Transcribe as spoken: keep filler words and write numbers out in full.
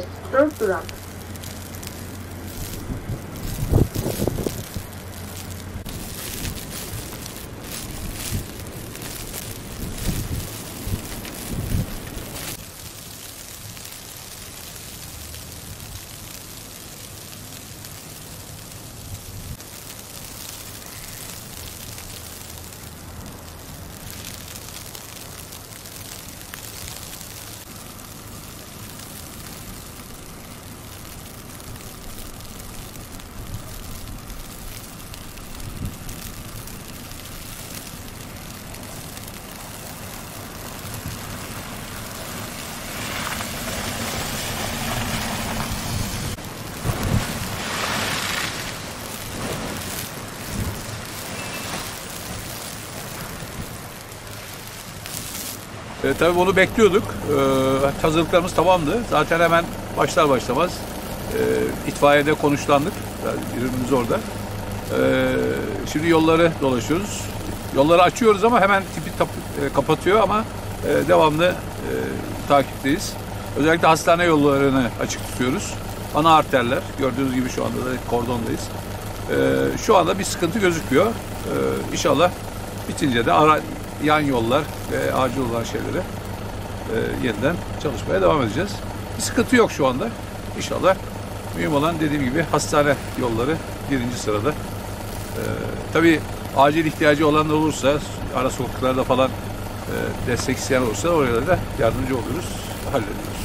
İzmir dört durak. E, tabii bunu bekliyorduk. E, hazırlıklarımız tamamdı. Zaten hemen başlar başlamaz e, itfaiyede konuşlandık. Yani birimiz orada. E, şimdi yolları dolaşıyoruz. Yolları açıyoruz ama hemen tipi tap, e, kapatıyor ama e, devamlı e, takipteyiz. Özellikle hastane yollarını açık tutuyoruz. Ana arterler. Gördüğünüz gibi şu anda da kordondayız. E, şu anda bir sıkıntı gözükmüyor. E, İnşallah bitince de ara, yan yollar ve acil olan şeyleri e, yeniden çalışmaya devam edeceğiz. Bir sıkıntı yok şu anda. İnşallah mühim olan dediğim gibi hastane yolları birinci sırada. E, tabii acil ihtiyacı olanlar olursa, ara sokaklarda falan e, destek isteyen olursa oraya da yardımcı oluyoruz, hallediyoruz.